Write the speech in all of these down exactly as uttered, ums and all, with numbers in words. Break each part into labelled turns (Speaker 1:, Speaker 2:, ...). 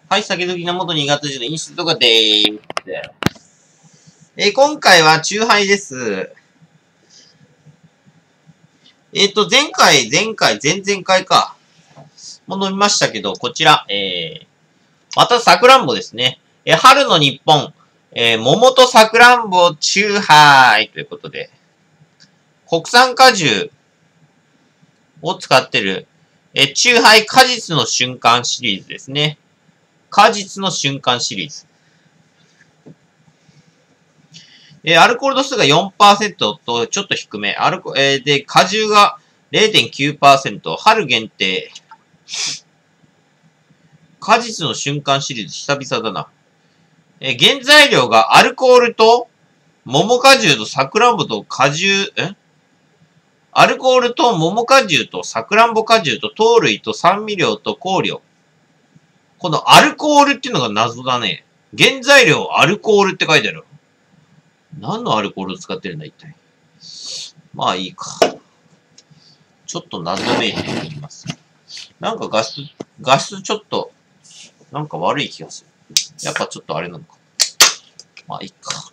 Speaker 1: はい、酒好きな元新潟市の飲酒とかでーす。えー、今回はチューハイです。えっ、ー、と、前回、前回、前々回か。もう飲みましたけど、こちら、えー、またさくらんぼですね。えー、春の日本、えー、桃とさくらんぼチューハイということで、国産果汁を使ってる、えー、チューハイ果実の瞬間シリーズですね。果実の瞬間シリーズ。えー、アルコール度数が よんパーセント とちょっと低め。アルコ、えー、で、果汁が れいてんきゅうパーセント。春限定。果実の瞬間シリーズ、久々だな。えー、原材料がアルコールと、桃果汁とさくらんぼと果汁、えアルコールと桃果汁とさくらんぼ果汁と糖類と酸味料と香料。このアルコールっていうのが謎だね。原材料アルコールって書いてある。何のアルコールを使ってるんだ、一体。まあいいか。ちょっと謎めいていきます。なんか画質、画質ちょっと、なんか悪い気がする。やっぱちょっとあれなのか。まあいいか。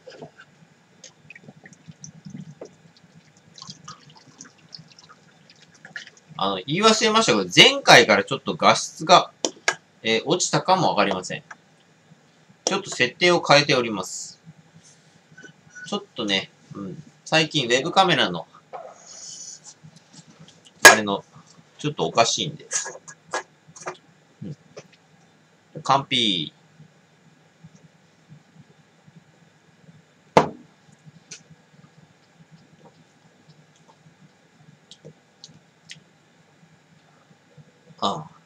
Speaker 1: あの、言い忘れましたけど、前回からちょっと画質が、えー、落ちたかもわかりません。ちょっと設定を変えております。ちょっとね、うん。最近ウェブカメラの、あれの、ちょっとおかしいんで。うん。完璧。ああ。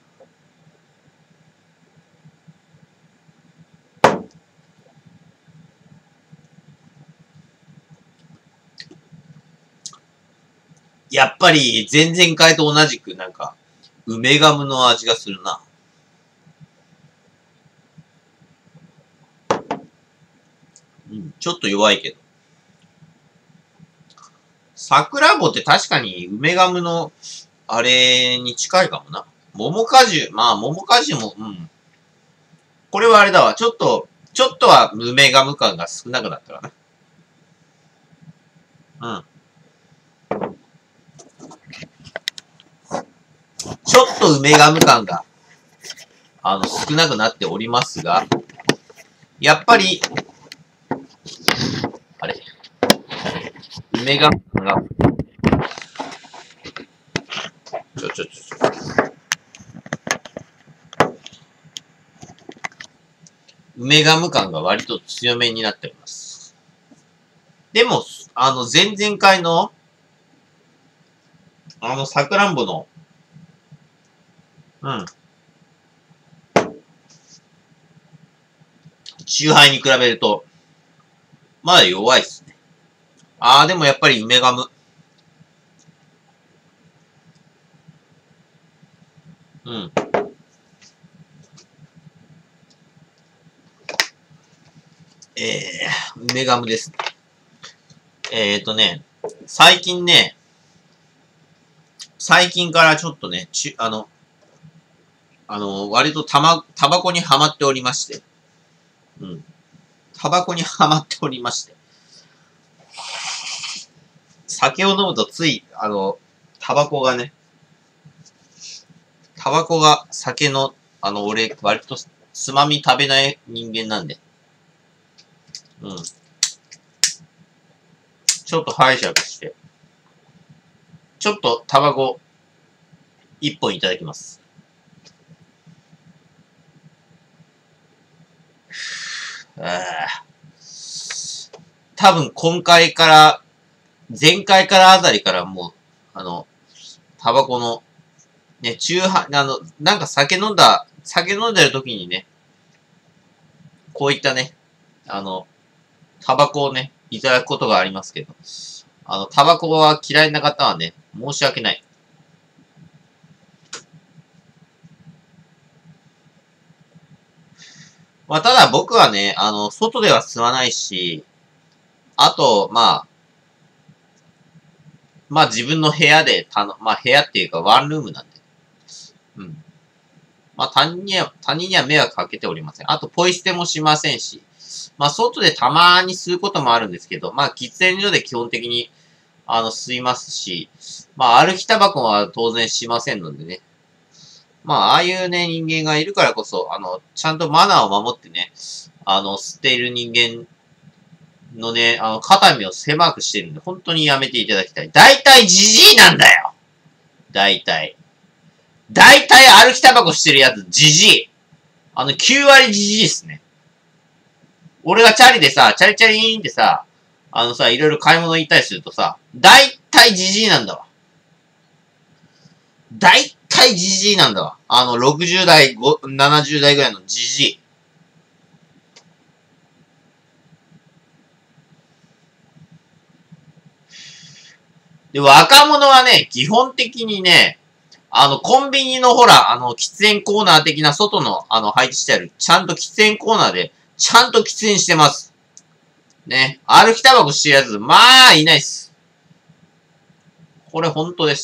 Speaker 1: やっぱり、前々回と同じく、なんか、梅ガムの味がするな。うん、ちょっと弱いけど。さくらんぼって確かに梅ガムの、あれに近いかもな。桃果汁、まあ桃果汁も、うん。これはあれだわ。ちょっと、ちょっとは梅ガム感が少なくなったかな。うん。ちょっと梅ガム感が、あの、少なくなっておりますが、やっぱり、あれ、梅ガム感が、ちょちょちょちょ。梅ガム感が割と強めになっております。でも、あの、前々回の、あの、さくらんぼの、うん。チューハイに比べると、まだ弱いっすね。あー、でもやっぱり梅ガム。うん。えー、梅ガムですね。えーとね、最近ね、最近からちょっとね、ち、あの、あの、割とたま、タバコにはまっておりまして。うん。タバコにはまっておりまして。酒を飲むとつい、あの、タバコがね、タバコが酒の、あの、俺、割とつまみ食べない人間なんで。うん。ちょっと拝借して。ちょっとタバコ、一本いただきます。あ多分今回から、前回からあたりからもう、あの、タバコの、ね、中ハあの、なんか酒飲んだ、酒飲んでる時にね、こういったね、あの、タバコをね、いただくことがありますけど、あの、タバコは嫌いな方はね、申し訳ない。まあ、ただ僕はね、あの、外では吸わないし、あと、まあ、まあ自分の部屋で、たの、まあ部屋っていうかワンルームなんで。うん。 まあ他人には、他人には迷惑かけておりません。あと、ポイ捨てもしませんし、まあ外でたまに吸うこともあるんですけど、まあ喫煙所で基本的に、あの、吸いますし、まあ歩きタバコは当然しませんのでね。まあ、ああいうね、人間がいるからこそ、あの、ちゃんとマナーを守ってね、あの、吸っている人間のね、あの、肩身を狭くしてるんで、本当にやめていただきたい。大体ジジイなんだよ大体。大体歩きタバコしてるやつ、ジジイ。あの、きゅう割ジジイっすね。俺がチャリでさ、チャリチャリーンってさ、あのさ、いろいろ買い物行ったりするとさ、大体ジジイなんだわ。大体ジジイなんだわ。あの、ろくじゅう代、ななじゅう代ぐらいのジジイ。で、若者はね、基本的にね、あの、コンビニのほら、あの、喫煙コーナー的な外の、あの、配置してある、ちゃんと喫煙コーナーで、ちゃんと喫煙してます。ね。歩きタバコしてるやつ、まあ、いないっす。これ本当です。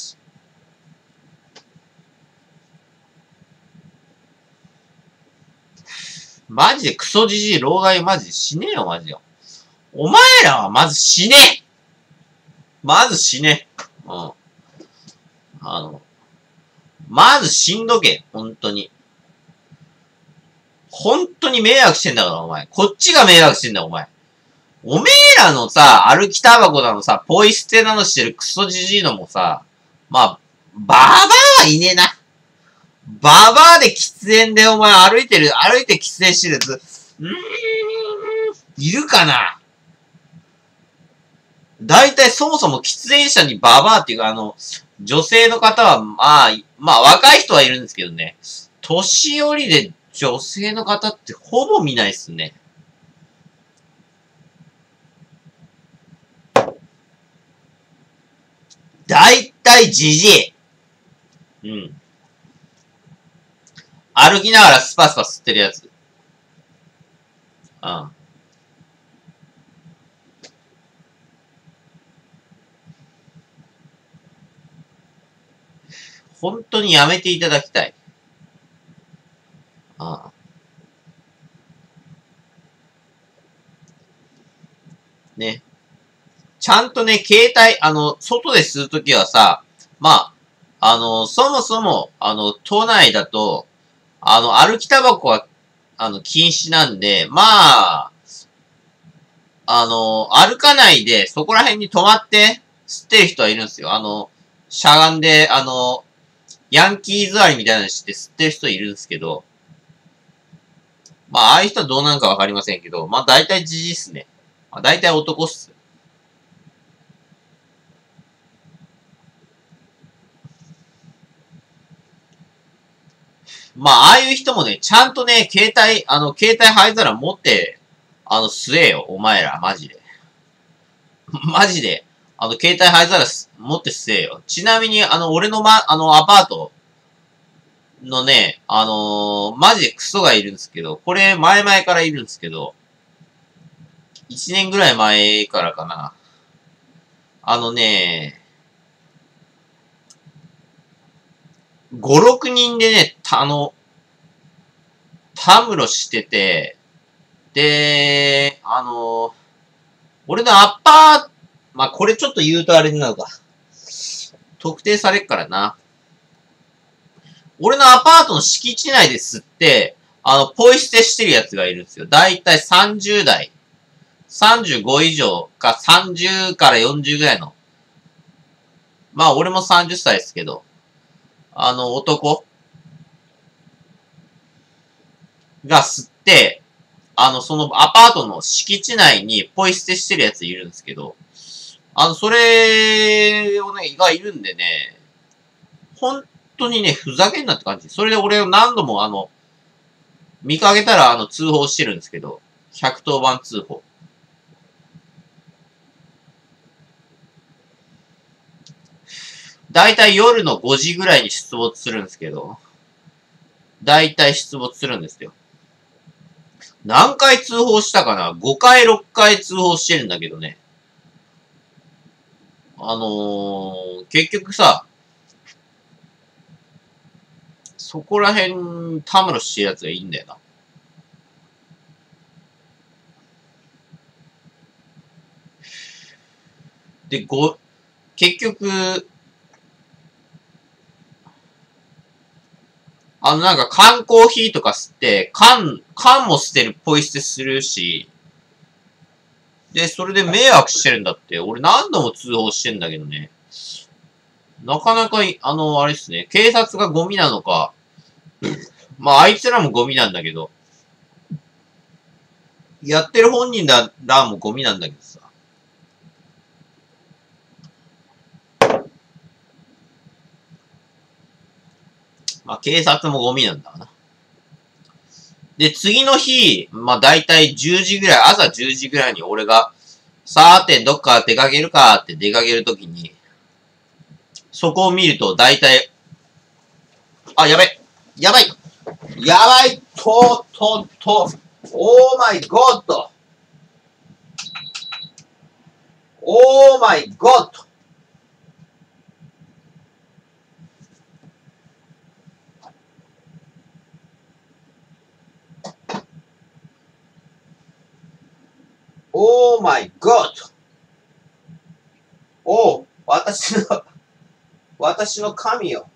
Speaker 1: マジでクソじじい、老害マジで死ねえよ、マジで。お前らはまず死ねえまず死ね。うん。あの、まず死んどけ。本当に。本当に迷惑してんだから、お前。こっちが迷惑してんだよ、お前。おめえらのさ、歩きタバコなのさ、ポイ捨てなのしてるクソじじいのもさ、まあ、ババアはいねえな。ババアで喫煙でお前歩いてる、歩いて喫煙してるやつ、うーん、いるかな大体そもそも喫煙者にババアっていうか、あの、女性の方は、まあ、まあ若い人はいるんですけどね。年寄りで女性の方ってほぼ見ないっすね。大体じじい。うん。歩きながらスパスパ吸ってるやつ。うん。本当にやめていただきたい。ああね。ちゃんとね、携帯、あの、外で吸うときはさ、まあ、あの、そもそも、あの、都内だと、あの、歩きタバコは、あの、禁止なんで、まあ、あの、歩かないで、そこら辺に止まって、吸ってる人はいるんですよ。あの、しゃがんで、あの、ヤンキー座りみたいなのして吸ってる人いるんですけど、まあ、ああいう人はどうなんかわかりませんけど、まあ、大体じじいっすね。まあ、大体男っす。まあ、ああいう人もね、ちゃんとね、携帯、あの、携帯灰皿持って、あの、吸えよ、お前ら、マジで。マジで。あの、携帯灰皿持って吸えよ。ちなみに、あの、俺のま、あの、アパートのね、あのー、マジでクソがいるんですけど、これ、前々からいるんですけど、いちねんぐらい前からかな。あのね、ご、ろくにんでね、た、あの、たむろしてて、で、あの、俺のアッパー、まあ、これちょっと言うとあれになるか。特定されっからな。俺のアパートの敷地内で吸って、あの、ポイ捨てしてるやつがいるんですよ。だいたいさんじゅう代。さんじゅうご以上かさんじゅうからよんじゅうぐらいの。まあ、俺もさんじゅっさいですけど、あの、男が吸って、あの、そのアパートの敷地内にポイ捨てしてるやついるんですけど、あの、それをね、がいるんでね、本当にね、ふざけんなって感じ。それで俺を何度もあの、見かけたらあの、通報してるんですけど、ひゃくとおばん通報。だいたい夜のごじぐらいに出没するんですけど、だいたい出没するんですよ。何回通報したかな ?ご 回、ろっかい通報してるんだけどね。あのー、結局さ、 そこら辺、たむろしてるやつがいいんだよな。で、ご、結局、あのなんか缶コーヒーとか吸って、缶、缶も捨てるポイ捨てするし、で、それで迷惑してるんだって、俺何度も通報してんだけどね。なかなか、あの、あれですね、警察がゴミなのか、まああいつらもゴミなんだけど、やってる本人らもゴミなんだけどさ。まあ警察もゴミなんだな。で、次の日、まあだいたいじゅうじぐらい、朝じゅうじぐらいに俺が、さーてどっか出かけるかって出かけるときに、そこを見るとだいたい、あ、やばいやばいやばいと、と、と、オーマイゴッドオーマイゴッドオーマイゴッドおう、私の、私の神よ。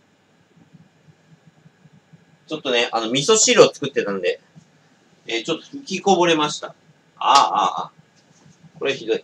Speaker 1: ちょっとね、あの、味噌汁を作ってたんで、えー、ちょっと吹きこぼれました。ああ、ああ、これひどい。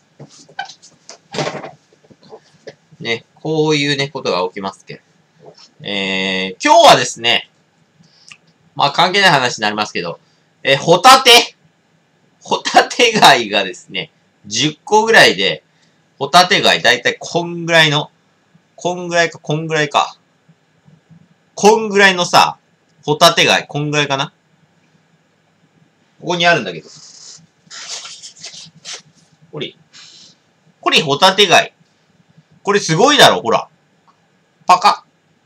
Speaker 1: ね、こういうね、ことが起きますけど。えー、今日はですね、まあ関係ない話になりますけど、えー、ホタテホタテ貝がですね、じゅっこぐらいで、ホタテ貝だいたいこんぐらいの、こんぐらいか、こんぐらいか。こんぐらいのさ、ホタテ貝、こんぐらいかな。ここにあるんだけど。これ。これホタテ貝。これすごいだろ、ほら。パカ。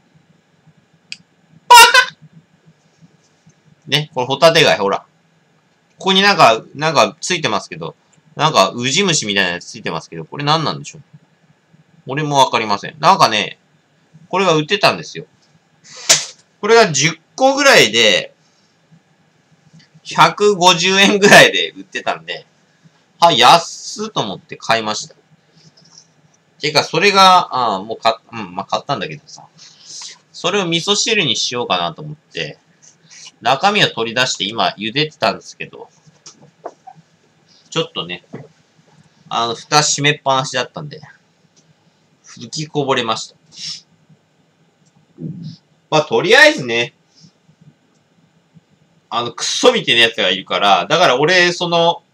Speaker 1: パカね、これホタテ貝、ほら。ここになんか、なんかついてますけど、なんかウジ虫みたいなやつついてますけど、これ何なんでしょう？俺もわかりません。なんかね、これが売ってたんですよ。これがじゅっこぐらいで、ひゃくごじゅうえんぐらいで売ってたんで、は、安っと思って買いました。てか、それが、ああ、もう買っ、うん、まあ、買ったんだけどさ。それを味噌汁にしようかなと思って、中身を取り出して今茹でてたんですけど、ちょっとね、あの、蓋閉めっぱなしだったんで、吹きこぼれました。まあ、とりあえずね、あの、クソみたいなやつがいるから、だから俺、その、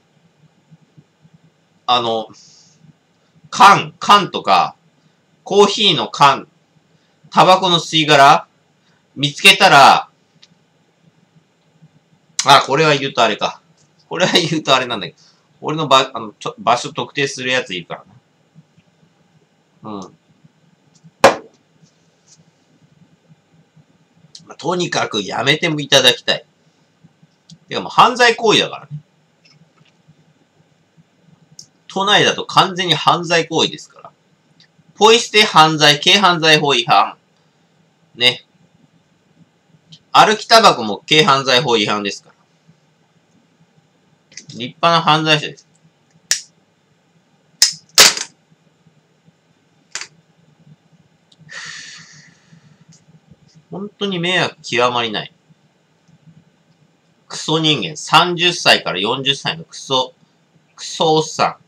Speaker 1: あの、缶、缶とか、コーヒーの缶、タバコの吸い殻、見つけたら、あ、これは言うとあれか。これは言うとあれなんだけど、俺の場、あの、ちょ、場所特定するやついるからな。うん。まあ、とにかくやめてもいただきたい。てかもう犯罪行為だからね。都内だと完全に犯罪行為ですから。ポイ捨て犯罪、軽犯罪法違反。ね。歩きタバコも軽犯罪法違反ですから。立派な犯罪者です。本当に迷惑極まりない。クソ人間、さんじゅっさいからよんじゅっさいのクソ、クソおっさん。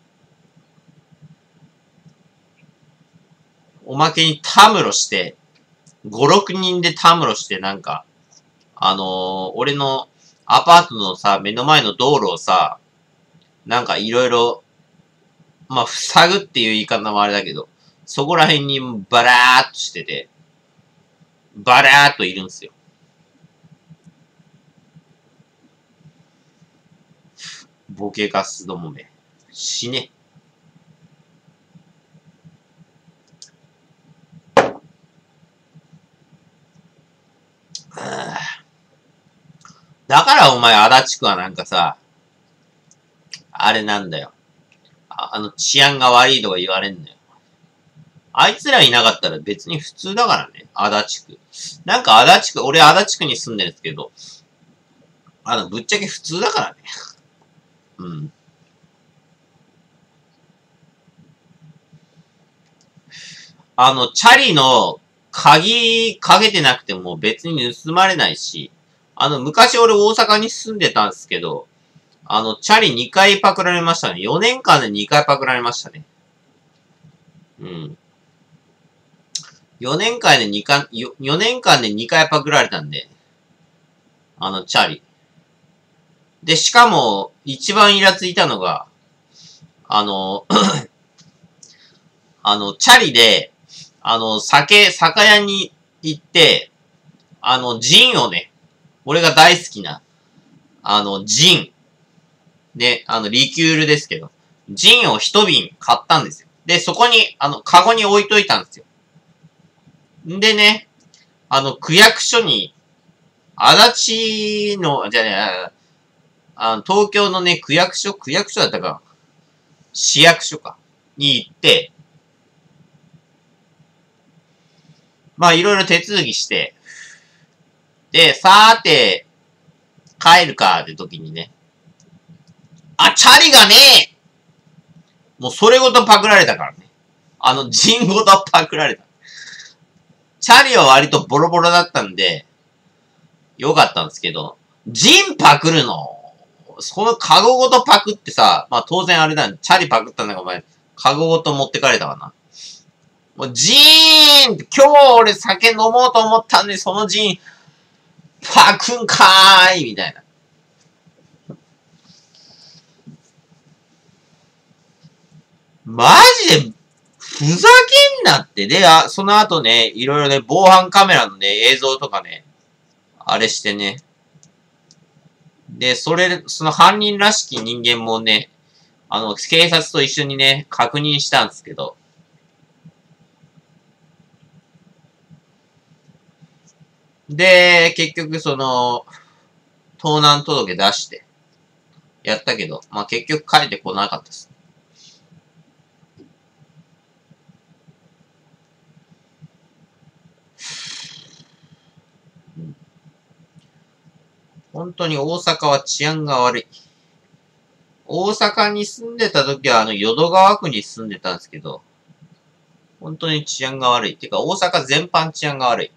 Speaker 1: おまけにたむろして、ご、ろくにんでたむろしてなんか、あのー、俺のアパートのさ、目の前の道路をさ、なんかいろいろ、まあ、塞ぐっていう言い方もあれだけど、そこら辺にバラーっとしてて、バラーっといるんですよ。ボケカスどもめ。死ね。だからお前、足立区はなんかさ、あれなんだよ。あ, あの、治安が悪いとか言われんのよ。 あいつらいなかったら別に普通だからね。足立区。なんか足立区、俺足立区に住んでるんですけど、あの、ぶっちゃけ普通だからね。うん。あの、チャリの鍵かけてなくても別に盗まれないし、あの、昔俺大阪に住んでたんですけど、あの、チャリにかいパクられましたね。よねんかんでにかいパクられましたね。うん。よねんかんでにかい、よ、よねんかんでにかいパクられたんで、あの、チャリ。で、しかも、一番イラついたのが、あの、あの、チャリで、あの、酒、酒屋に行って、あの、ジンをね、俺が大好きな、あの、ジン。で、あの、リキュールですけど、ジンを一瓶買ったんですよ。で、そこに、あの、カゴに置いといたんですよ。んでね、あの、区役所に、足立の、じゃね、あの、東京のね、区役所、区役所だったか、市役所か、に行って、まあ、いろいろ手続きして、で、さーて、帰るかって時にね、あ、チャリがねえもうそれごとパクられたからね。あの、ジンごとパクられた。チャリは割とボロボロだったんで、よかったんですけど、ジンパクるのそのカゴごとパクってさ、まあ当然あれだ、チャリパクったんだからお前、カゴごと持ってかれたわな。もうジーンって今日俺酒飲もうと思ったんで、そのジーン、パクんかーいみたいな。マジで、ふざけんなって。で、あ、その後ね、いろいろね、防犯カメラのね、映像とかね、あれしてね。で、それ、その犯人らしき人間もね、あの、警察と一緒にね、確認したんですけど。で、結局その、盗難届出して、やったけど、まあ結局帰ってこなかったです。うん、本当に大阪は治安が悪い。大阪に住んでた時はあの淀川区に住んでたんですけど、本当に治安が悪い。てか大阪全般治安が悪い。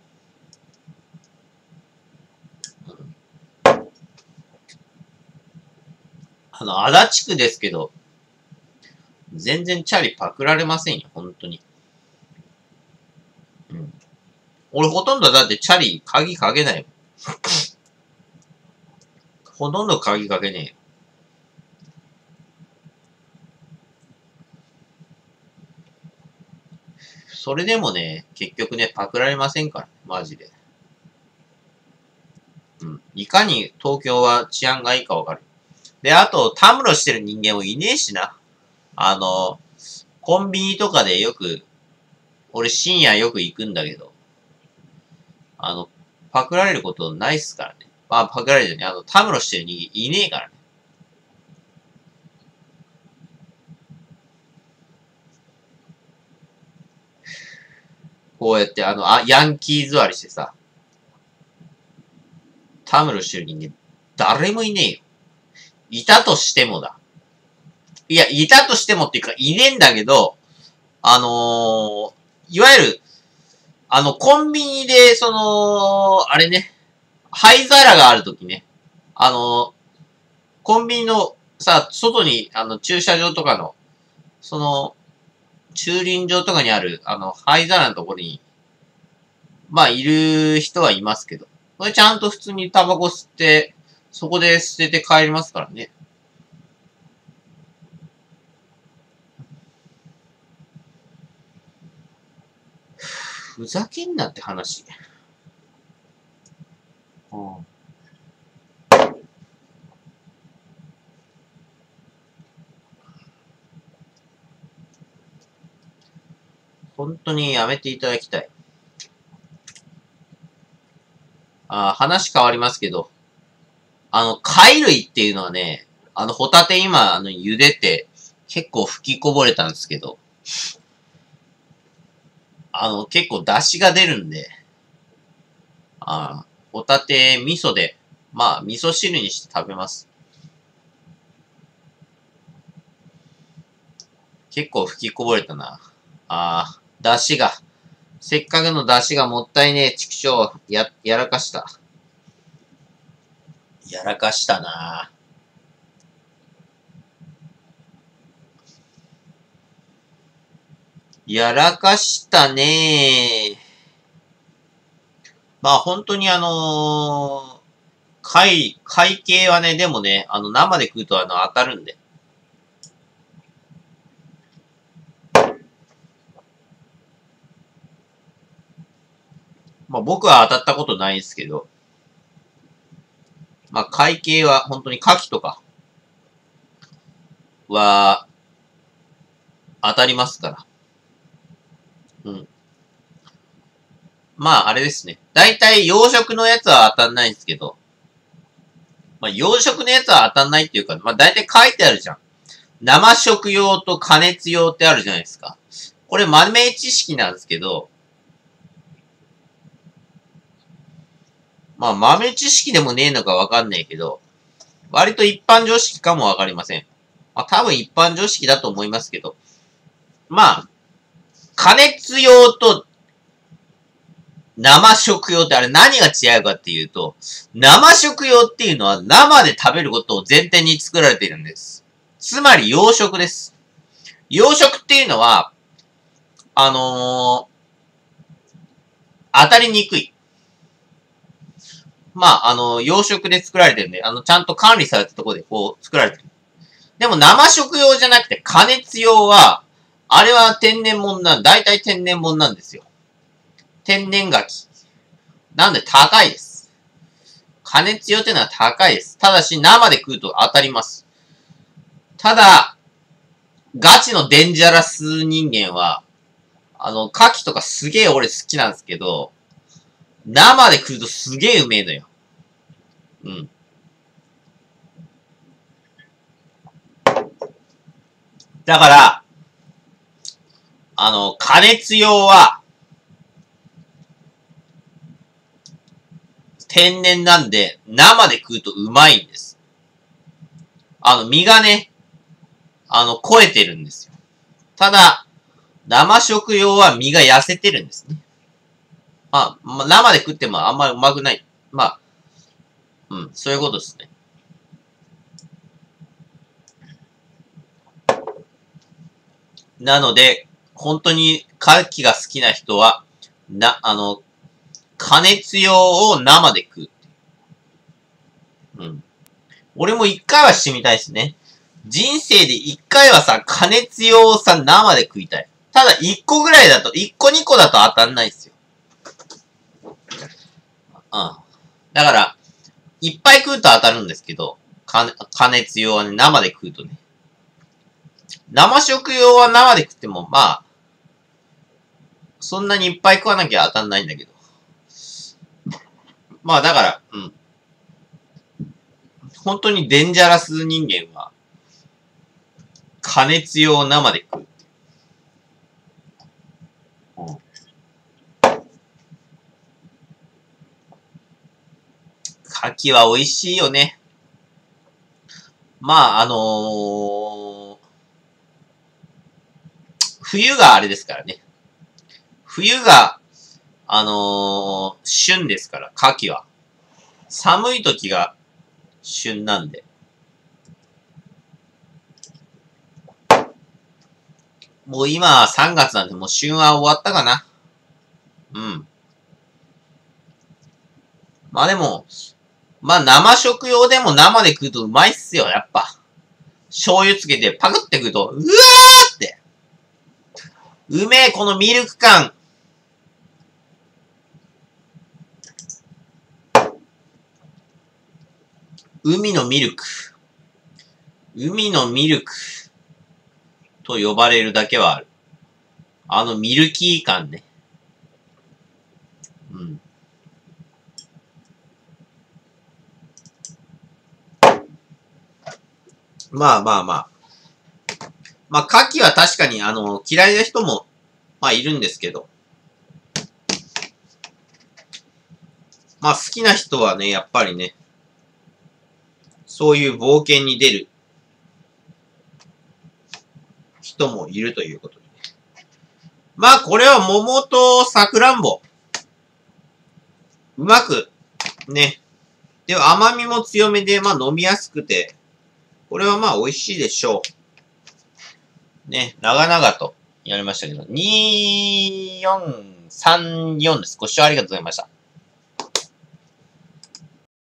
Speaker 1: あの、足立区ですけど、全然チャリパクられませんよ、本当に。うん。俺ほとんどだってチャリ鍵かけないよ。ほとんど鍵かけねえよ。それでもね、結局ね、パクられませんから、マジで。うん。いかに東京は治安がいいかわかる。で、あと、たむろしてる人間もいねえしな。あの、コンビニとかでよく、俺深夜よく行くんだけど、あの、パクられることないっすからね。まあ、パクられるね。あの、たむろしてる人間いねえからね。こうやって、あの、あ、ヤンキー座りしてさ、たむろしてる人間、誰もいねえよ。いたとしてもだ。いや、いたとしてもっていうか、いねえんだけど、あのー、いわゆる、あの、コンビニで、その、あれね、灰皿があるときね、あの、コンビニのさ、外に、あの、駐車場とかの、その、駐輪場とかにある、あの、灰皿のところに、まあ、いる人はいますけど、これちゃんと普通にタバコ吸って、そこで捨てて帰りますからね。ふざけんなって話。うん、本当にやめていただきたい。あ、話変わりますけど、あの、貝類っていうのはね、あの、ホタテ今、あの、茹でて、結構吹きこぼれたんですけど、 あの、結構出汁が出るんで、あホタテ、味噌で、まあ、味噌汁にして食べます。結構吹きこぼれたな。ああ、出汁が。せっかくの出汁がもったいねえ、畜生。や、やらかした。やらかしたな。やらかしたね。まあ本当にあのー、貝、貝系はね、でもね、あの生で食うとあの当たるんで。まあ僕は当たったことないですけど、まあ貝系は本当に牡蠣とかは当たりますから。うん。まああれですね。だいたい養殖のやつは当たんないんですけど、まあ養殖のやつは当たんないっていうか、まあだいたい書いてあるじゃん。生食用と加熱用ってあるじゃないですか。これ豆知識なんですけど、まあ豆知識でもねえのかわかんないけど、割と一般常識かもわかりません。まあ多分一般常識だと思いますけど、まあ、加熱用と生食用ってあれ何が違うかっていうと、生食用っていうのは生で食べることを前提に作られているんです。つまり養殖です。養殖っていうのは、あのー、当たりにくい。まあ、あの、養殖で作られてるんで、あの、ちゃんと管理されたところでこう作られてる。でも生食用じゃなくて加熱用は、あれは天然物なん、大体天然物なんですよ。天然牡蠣。なんで高いです。加熱用っていうのは高いです。ただし生で食うと当たります。ただ、ガチのデンジャラス人間は、あの、牡蠣とかすげえ俺好きなんですけど、生で食うとすげえうめえのよ。うん。だから、あの、加熱用は、天然なんで、生で食うとうまいんです。あの、身がね、あの、超えてるんですよ。ただ、生食用は身が痩せてるんですね。まあ、まあ、生で食ってもあんまりうまくない。まあ、うん、そういうことですね。なので、本当に牡蠣が好きな人は、な、あの、加熱用を生で食う。うん。俺も一回はしてみたいですね。人生で一回はさ、加熱用をさ、生で食いたい。ただ一個ぐらいだと、一個二個だと当たんないですよ。うん。だから、いっぱい食うと当たるんですけど、加熱用はね、生で食うとね。生食用は生で食っても、まあ、そんなにいっぱい食わなきゃ当たんないんだけど。まあだから、うん。本当にデンジャラス人間は、加熱用を生で食う。うん。牡蠣は美味しいよね。まあ、あのー、冬があれですからね。冬が、あのー、旬ですから、牡蠣は。寒い時が旬なんで。もう今さんがつなんで、もう旬は終わったかな。うん。まあでも、まあ生食用でも生で食うとうまいっすよ、やっぱ。醤油つけてパクって食うと、うわーって。うめえ、このミルク感。海のミルク。海のミルク。と呼ばれるだけはある。あのミルキー感ね。うん。まあまあまあ。まあ、牡蠣は確かに、あの、嫌いな人も、まあいるんですけど。 まあ好きな人はね、やっぱりね、そういう冒険に出る人もいるということで。まあこれは桃とさくらんぼ。うまく、ね。で、甘みも強めで、まあ飲みやすくて、これはまあ美味しいでしょう。ね、長々とやりましたけど、にーよんさんよんです。ご視聴ありがとうございました。